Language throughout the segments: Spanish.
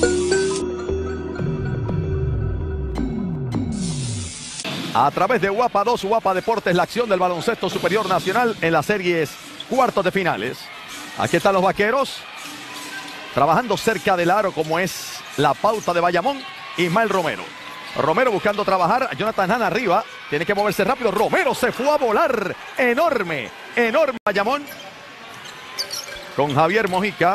A través de Guapa 2, Guapa Deportes, la acción del baloncesto superior nacional en las series cuartos de finales. Aquí están los vaqueros, trabajando cerca del aro como es la pauta de Bayamón. Ismael Romero. Romero buscando trabajar, Jonathan Han arriba, tiene que moverse rápido, Romero se fue a volar, enorme, enorme Bayamón. Con Javier Mojica.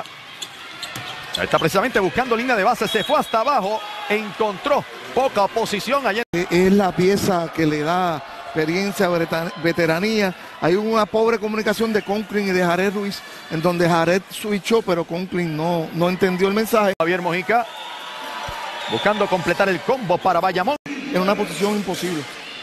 Está precisamente buscando línea de base, se fue hasta abajo, encontró poca oposición allá. Es la pieza que le da experiencia, veteranía. Hay una pobre comunicación de Conklin y de Jared Ruiz, en donde Jared switchó, pero Conklin no entendió el mensaje. Javier Mojica buscando completar el combo para Bayamón. En una posición imposible.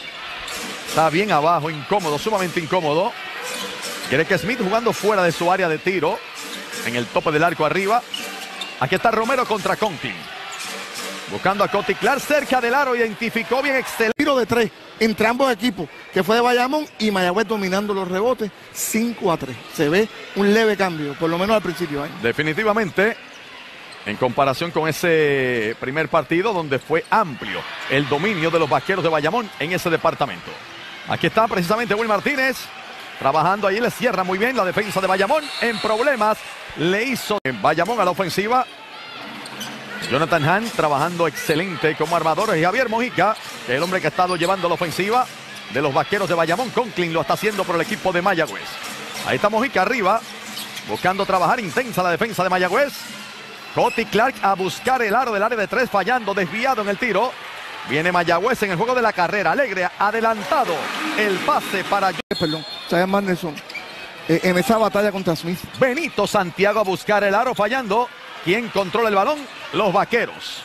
Está bien abajo, incómodo, sumamente incómodo. Greg Smith jugando fuera de su área de tiro, en el tope del arco arriba. Aquí está Romero contra Conklin. Buscando a Cody Clark cerca del aro, identificó bien, excelente. Tiro de 3 entre ambos equipos, que fue de Bayamón y Mayagüez dominando los rebotes 5-3. Se ve un leve cambio, por lo menos al principio. Definitivamente, en comparación con ese primer partido donde fue amplio el dominio de los vaqueros de Bayamón en ese departamento. Aquí está precisamente Will Martínez, trabajando ahí, le cierra muy bien la defensa de Bayamón. En problemas, le hizo Bayamón a la ofensiva. Jonathan Han trabajando excelente como armador. Y Javier Mojica, que es el hombre que ha estado llevando la ofensiva de los vaqueros de Bayamón. Conklin lo está haciendo por el equipo de Mayagüez. Ahí está Mojica arriba, buscando trabajar intensa la defensa de Mayagüez. Cody Clark a buscar el aro del área de 3, fallando, desviado en el tiro. Viene Mayagüez en el juego de la carrera. Alegre, adelantado. El pase para... Chaya Manderson en esa batalla contra Smith. Benito Santiago a buscar el aro, fallando. ¿Quién controla el balón? Los vaqueros.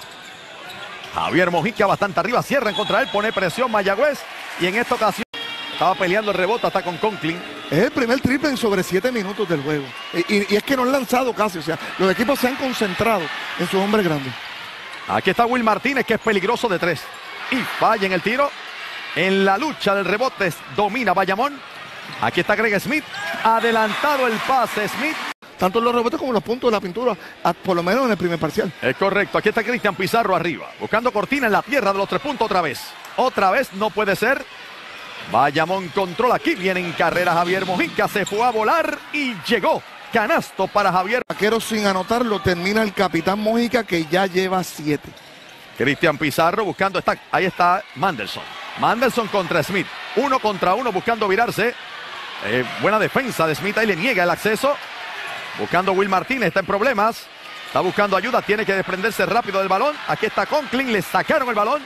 Javier Mojica bastante arriba, cierran contra él, pone presión Mayagüez. Y en esta ocasión estaba peleando el rebote hasta con Conklin. Es el primer triple en sobre 7 minutos del juego. Y es que no han lanzado casi, o sea, los equipos se han concentrado en sus hombres grandes. Aquí está Will Martínez, que es peligroso de 3. Y falla en el tiro. En la lucha del rebote domina Bayamón. Aquí está Greg Smith, adelantado el pase Smith. Tanto los rebotes como los puntos de la pintura, por lo menos en el primer parcial. Es correcto, aquí está Cristian Pizarro arriba, buscando cortina en la tierra de los 3 puntos otra vez. Otra vez, no puede ser. Bayamón controla, aquí viene en carrera Javier Mojica, se fue a volar y llegó. Canasto para Javier. Vaqueros sin anotarlo, termina el capitán Mojica, que ya lleva 7. Cristian Pizarro buscando, ahí está Manderson. Manderson contra Smith, 1 contra 1 buscando virarse. Buena defensa de Smith, ahí le niega el acceso. Buscando Will Martínez, está en problemas. Está buscando ayuda, tiene que desprenderse rápido del balón. Aquí está Conklin, le sacaron el balón.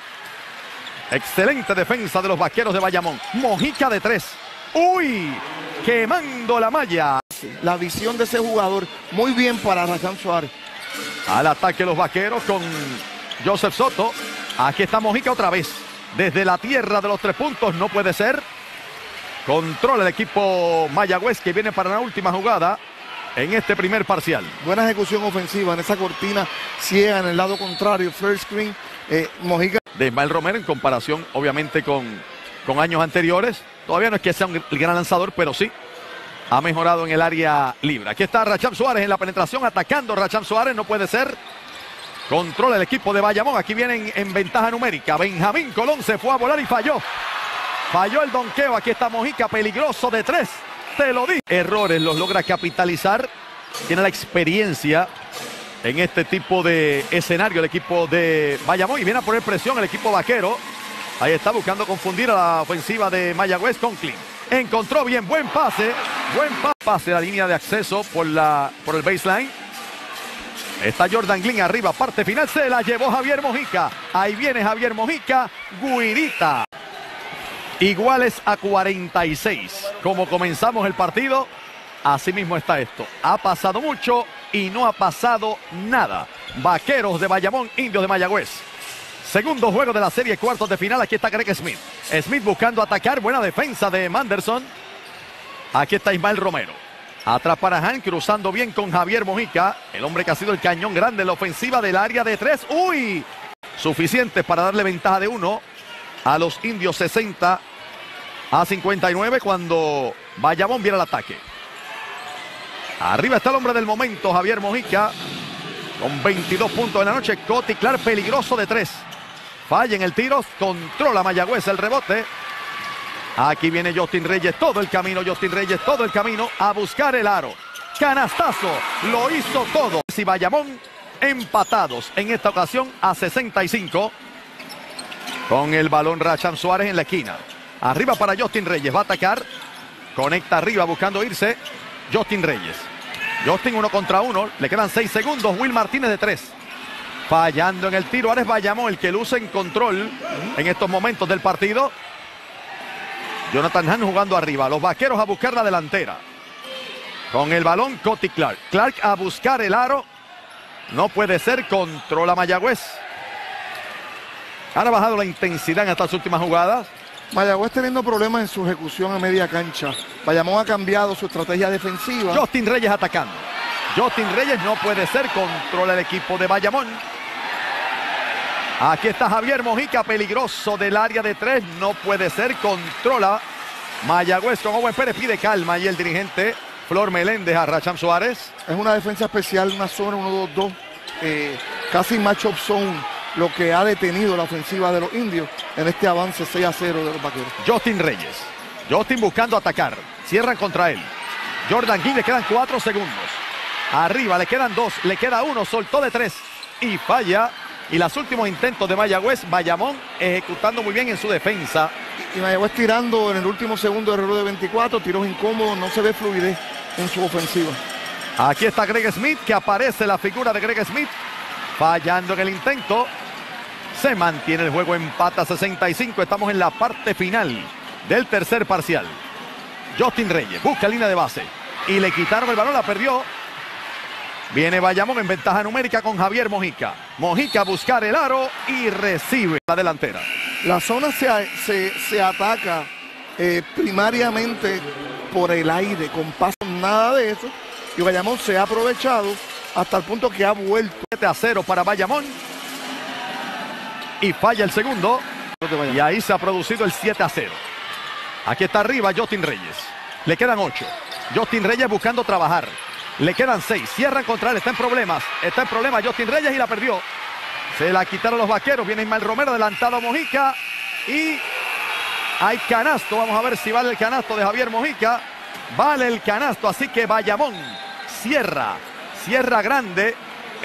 Excelente defensa de los vaqueros de Bayamón. Mojica de 3. ¡Uy! Quemando la malla. La visión de ese jugador, muy bien para Rachan Suárez. Al ataque los vaqueros con Joseph Soto. Aquí está Mojica otra vez. Desde la tierra de los 3 puntos, no puede ser. Controla el equipo Mayagüez, que viene para la última jugada en este primer parcial. Buena ejecución ofensiva en esa cortina ciega en el lado contrario, first screen. Mojica. De Ismael Romero en comparación obviamente con años anteriores. Todavía no es que sea un gran lanzador, pero sí ha mejorado en el área libre. Aquí está Rachan Suárez en la penetración, atacando Rachan Suárez, no puede ser. Controla el equipo de Bayamón, aquí vienen en ventaja numérica. Benjamín Colón se fue a volar y falló. Falló el donqueo, aquí está Mojica, peligroso de 3. Te lo dije. Errores los logra capitalizar. Tiene la experiencia en este tipo de escenario el equipo de Bayamón. Y viene a poner presión el equipo vaquero. Ahí está buscando confundir a la ofensiva de Mayagüez. Conklin encontró bien, buen pase. Buen pase a la línea de acceso por el baseline. Está Jordan Glynn arriba, parte final. Se la llevó Javier Mojica. Ahí viene Javier Mojica. Guirita. Iguales a 46. Como comenzamos el partido, así mismo está esto. Ha pasado mucho y no ha pasado nada. Vaqueros de Bayamón, Indios de Mayagüez. Segundo juego de la serie, cuartos de final. Aquí está Greg Smith. Smith buscando atacar. Buena defensa de Manderson. Aquí está Ismael Romero. Atrás para Han, cruzando bien con Javier Mojica. El hombre que ha sido el cañón grande en la ofensiva del área de 3. ¡Uy! Suficiente para darle ventaja de 1 a los Indios, 60-59, cuando Bayamón viene al ataque. Arriba está el hombre del momento, Javier Mojica. con 22 puntos en la noche. Coti Clark, peligroso de 3. Falla en el tiro, controla Mayagüez el rebote. Aquí viene Justin Reyes, todo el camino, Justin Reyes, todo el camino a buscar el aro. Canastazo, lo hizo todo. Y Bayamón empatados en esta ocasión a 65. Con el balón Racham Suárez en la esquina. Arriba para Justin Reyes, va a atacar. Conecta arriba buscando irse Justin Reyes. Justin 1 contra 1, le quedan 6 segundos. Will Martínez de 3. Fallando en el tiro, ahora es Bayamón el que luce en control en estos momentos del partido. Jonathan Hahn jugando arriba, los vaqueros a buscar la delantera. Con el balón Coti Clark. Clark a buscar el aro. No puede ser, controla Mayagüez. Han bajado la intensidad en estas últimas jugadas. Mayagüez teniendo problemas en su ejecución a media cancha. Bayamón ha cambiado su estrategia defensiva. Justin Reyes atacando. Justin Reyes no puede ser, controla el equipo de Bayamón. Aquí está Javier Mojica, peligroso del área de 3. No puede ser, controla Mayagüez con Owen Pérez, pide calma y el dirigente Flor Meléndez a Racham Suárez. Es una defensa especial, una zona 1-2-2, casi match-up zone, lo que ha detenido la ofensiva de los indios en este avance 6-0 de los vaqueros. Justin Reyes. Justin buscando atacar. Cierran contra él. Jordan King, le quedan 4 segundos. Arriba le quedan 2, le queda 1, soltó de 3 y falla. Y los últimos intentos de Mayagüez, Bayamón ejecutando muy bien en su defensa. Y Mayagüez tirando en el último segundo de reloj de 24, tiros incómodos, no se ve fluidez en su ofensiva. Aquí está Greg Smith, que aparece la figura de Greg Smith, fallando en el intento. Se mantiene el juego, empata 65, estamos en la parte final del tercer parcial. Justin Reyes busca línea de base y le quitaron el balón, la perdió. Viene Bayamón en ventaja numérica con Javier Mojica. Mojica a buscar el aro y recibe la delantera. La zona se ataca primariamente por el aire, con pasos, nada de eso. Y Bayamón se ha aprovechado hasta el punto que ha vuelto. 7-0 para Bayamón. Y falla el segundo. Y ahí se ha producido el 7-0. Aquí está arriba Justin Reyes. Le quedan 8. Justin Reyes buscando trabajar. Le quedan 6, cierran contra él, está en problemas Justin Reyes y la perdió. Se la quitaron los vaqueros, viene Ismael Romero, adelantado a Mojica. Y hay canasto, vamos a ver si vale el canasto de Javier Mojica. Vale el canasto, así que Bayamón cierra grande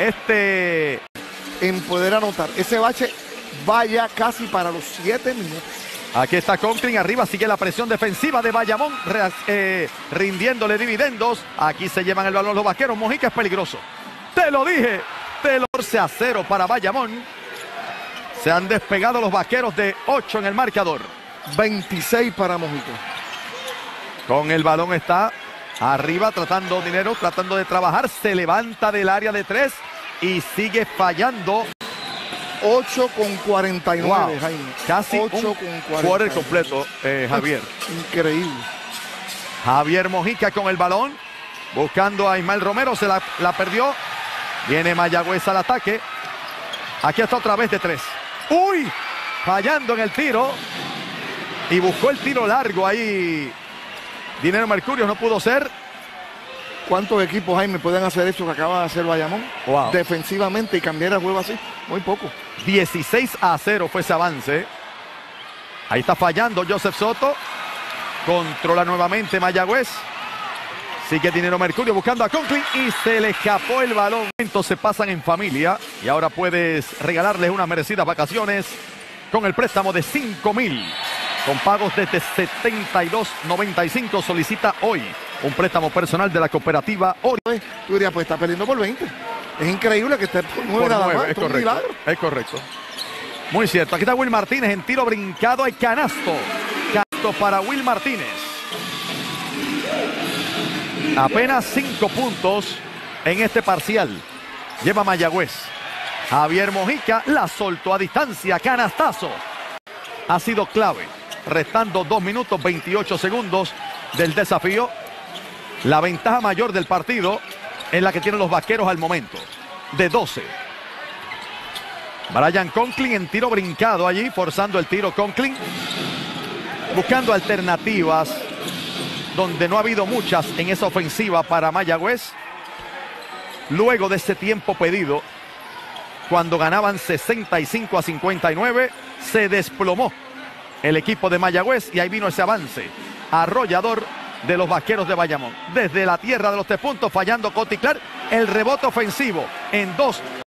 en poder anotar. Ese bache vaya casi para los 7 minutos. Aquí está Conklin, arriba sigue la presión defensiva de Bayamón, rindiéndole dividendos. Aquí se llevan el balón los vaqueros. Mojica es peligroso. Te lo dije. 14-0 para Bayamón. Se han despegado los vaqueros de 8 en el marcador. 26 para Mojica. Con el balón está arriba, tratando dinero, tratando de trabajar. Se levanta del área de 3 y sigue fallando. 8 con 49, wow. Jaime. Casi 8 un con quarter completo, Javier. Increíble. Javier Mojica con el balón, buscando a Ismael Romero, se la perdió. Viene Mayagüez al ataque. Aquí está otra vez de 3. ¡Uy! Fallando en el tiro. Y buscó el tiro largo ahí. Dinero Mercurio, no pudo ser. ¿Cuántos equipos, Jaime, pueden hacer eso que acaba de hacer Bayamón? Wow. Defensivamente y cambiar el juego así. Muy poco. 16-0 fue ese avance. Ahí está fallando Joseph Soto. Controla nuevamente Mayagüez. Sigue Dinero Mercurio buscando a Conklin y se le escapó el balón. Se pasan en familia y ahora puedes regalarles unas merecidas vacaciones con el préstamo de 5,000. Con pagos desde $72.95. Solicita hoy un préstamo personal de la cooperativa Ori. Tú dirías, pues está perdiendo por 20. Es increíble que esté por 9 nada más. Es correcto. Es correcto. Muy cierto. Aquí está Will Martínez en tiro brincado. Hay canasto. Canasto para Will Martínez. Apenas 5 puntos en este parcial. Lleva Mayagüez. Javier Mojica la soltó a distancia. Canastazo. Ha sido clave. Restando 2 minutos 28 segundos del desafío. La ventaja mayor del partido es la que tienen los vaqueros al momento. De 12. Brian Conklin en tiro brincado allí. Forzando el tiro Conklin. Buscando alternativas. Donde no ha habido muchas en esa ofensiva para Mayagüez. luego de ese tiempo pedido, cuando ganaban 65-59, se desplomó el equipo de Mayagüez y ahí vino ese avance arrollador de los Vaqueros de Bayamón. Desde la tierra de los 3 puntos, fallando Coti Clark, el rebote ofensivo en 2